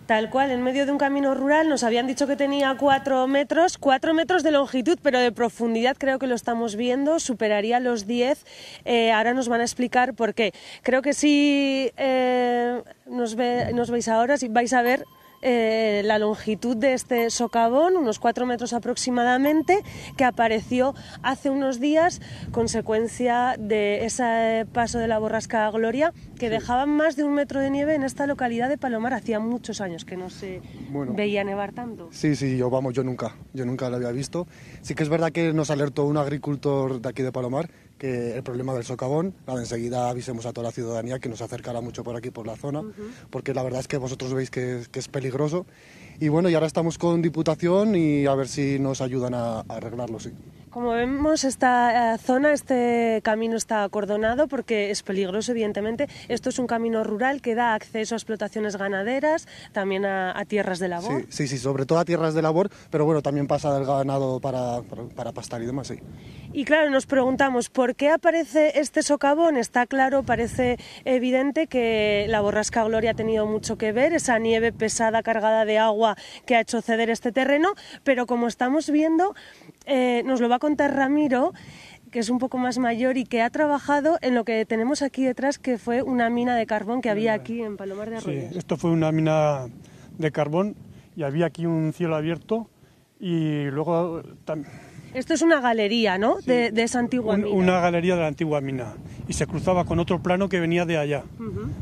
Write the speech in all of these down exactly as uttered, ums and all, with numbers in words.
Tal cual, en medio de un camino rural. Nos habían dicho que tenía cuatro metros, cuatro metros de longitud, pero de profundidad creo que lo estamos viendo, superaría los diez. Eh, ahora nos van a explicar por qué. Creo que si eh, nos, ve, nos veis ahora, si vais a ver Eh, la longitud de este socavón, unos cuatro metros aproximadamente, que apareció hace unos días, consecuencia de ese paso de la borrasca Gloria, que sí. Dejaba más de un metro de nieve en esta localidad de Palomar. Hacía muchos años que no se bueno, veía nevar tanto. Sí, sí, yo vamos, yo nunca, yo nunca lo había visto. Sí que es verdad que nos alertó un agricultor de aquí de Palomar que el problema del socavón, nada, enseguida avisemos a toda la ciudadanía que nos acercara mucho por aquí, por la zona, uh-huh. porque la verdad es que vosotros veis que, que es peligroso. Y bueno, y ahora estamos con Diputación y a ver si nos ayudan a, a arreglarlo, sí. Como vemos, esta zona, este camino está acordonado porque es peligroso, evidentemente. Esto es un camino rural que da acceso a explotaciones ganaderas, también a, a tierras de labor. Sí, sí, sí, sobre todo a tierras de labor, pero bueno, también pasa el ganado para, para, para pastar y demás, sí. Y claro, nos preguntamos, ¿por qué aparece este socavón? Está claro, parece evidente que la borrasca Gloria ha tenido mucho que ver, esa nieve pesada cargada de agua que ha hecho ceder este terreno, pero como estamos viendo, eh, nos lo va a contar Ramiro, que es un poco más mayor y que ha trabajado en lo que tenemos aquí detrás, que fue una mina de carbón que había aquí en Palomar de Arroyos. Sí, esto fue una mina de carbón y había aquí un cielo abierto y luego también... Esto es una galería, ¿no? Sí, de, de esa antigua un, mina. Una galería de la antigua mina y se cruzaba con otro plano que venía de allá. Uh-huh.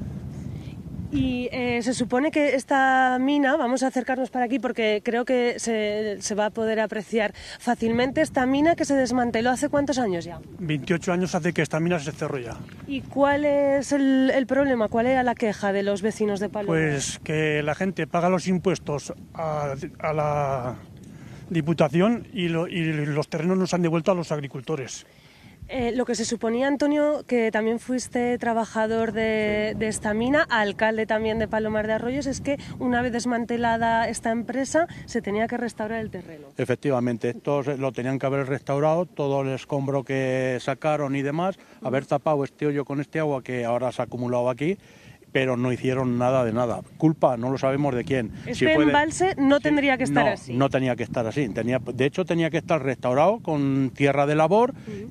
Y eh, se supone que esta mina, vamos a acercarnos para aquí porque creo que se, se va a poder apreciar fácilmente, esta mina que se desmanteló ¿hace cuántos años ya? veintiocho años hace que esta mina se cerró ya. ¿Y cuál es el, el problema? ¿Cuál era la queja de los vecinos de Palomar? Pues que la gente paga los impuestos a, a la Diputación y, lo, y los terrenos nos han devuelto a los agricultores. Eh, lo que se suponía, Antonio, que también fuiste trabajador de, de esta mina, alcalde también de Palomar de Arroyos, es que una vez desmantelada esta empresa se tenía que restaurar el terreno. Efectivamente, esto lo tenían que haber restaurado, todo el escombro que sacaron y demás, haber tapado este hoyo con este agua que ahora se ha acumulado aquí, pero no hicieron nada de nada. Culpa, no lo sabemos de quién. Este si puede... embalse no sí, tendría que estar no, así. No tenía que estar así. Tenía, de hecho, tenía que estar restaurado con tierra de labor uh-huh.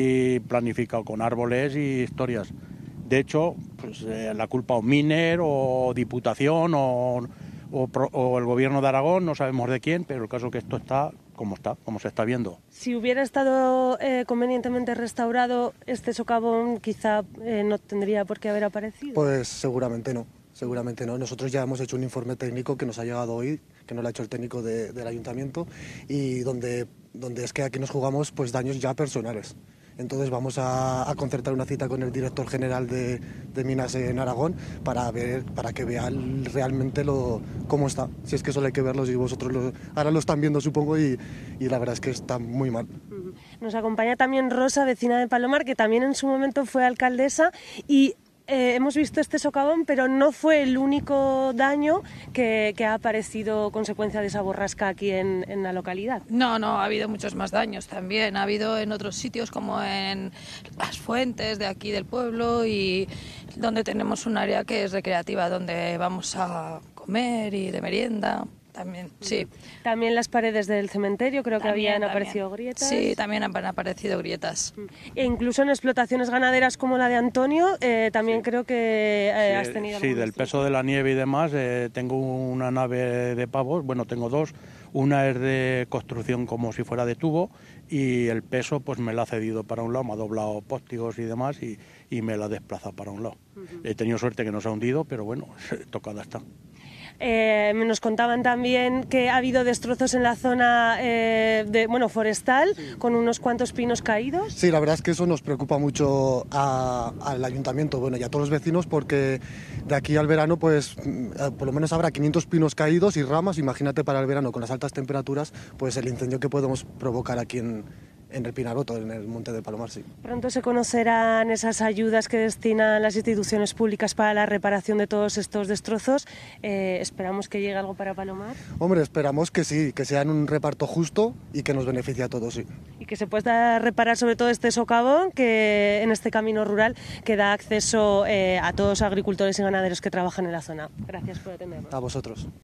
y planificado con árboles y historias. De hecho, pues, eh, la culpa o Miner o Diputación o, o, o el Gobierno de Aragón, no sabemos de quién, pero el caso es que esto está como está, como se está viendo. Si hubiera estado eh, convenientemente restaurado, este socavón quizá eh, no tendría por qué haber aparecido. Pues seguramente no, seguramente no. Nosotros ya hemos hecho un informe técnico que nos ha llegado hoy, que nos lo ha hecho el técnico de, del ayuntamiento, y donde, donde es que aquí nos jugamos pues daños ya personales. Entonces vamos a, a concertar una cita con el director general de, de Minas en Aragón para ver, para que vean realmente lo, cómo está. Si es que solo hay que verlo y vosotros lo, ahora lo están viendo, supongo, y, y la verdad es que está muy mal. Nos acompaña también Rosa, vecina de Palomar, que también en su momento fue alcaldesa, y Eh, hemos visto este socavón, pero no fue el único daño que, que ha aparecido consecuencia de esa borrasca aquí en, en la localidad. No, no, ha habido muchos más daños también. Ha habido en otros sitios como en las fuentes de aquí del pueblo y donde tenemos un área que es recreativa, donde vamos a comer y de merienda. También, sí. También las paredes del cementerio, creo también, que habían también. aparecido grietas. Sí, también han aparecido grietas. E incluso en explotaciones ganaderas como la de Antonio, eh, también sí. creo que eh, sí, has tenido... Sí, del peso de la nieve y demás, eh, tengo una nave de pavos, bueno, tengo dos. Una es de construcción como si fuera de tubo y el peso pues me la ha cedido para un lado, me ha doblado póstigos y demás y, y me la ha desplazado para un lado. Uh-huh. He tenido suerte que no se ha hundido, pero bueno, tocada está. Eh, nos contaban también que ha habido destrozos en la zona eh, de, bueno, forestal, sí. con unos cuantos pinos caídos. Sí, la verdad es que eso nos preocupa mucho a, al ayuntamiento, bueno, y a todos los vecinos, porque de aquí al verano, pues, por lo menos habrá quinientos pinos caídos y ramas. Imagínate para el verano, con las altas temperaturas, pues el incendio que podemos provocar aquí en, en el Pinaroto, en el Monte de Palomar, sí. Pronto se conocerán esas ayudas que destinan las instituciones públicas para la reparación de todos estos destrozos. Eh, ¿Esperamos que llegue algo para Palomar? Hombre, esperamos que sí, que sea un reparto justo y que nos beneficie a todos, sí. Y que se pueda reparar sobre todo este socavón que en este camino rural que da acceso eh, a todos los agricultores y ganaderos que trabajan en la zona. Gracias por atendernos. A vosotros.